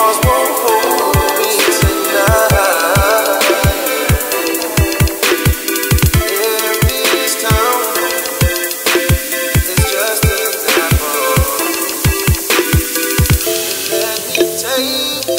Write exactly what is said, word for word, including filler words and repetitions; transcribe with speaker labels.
Speaker 1: walls won't hold me tonight. Yeah, this town is just an example. Let me take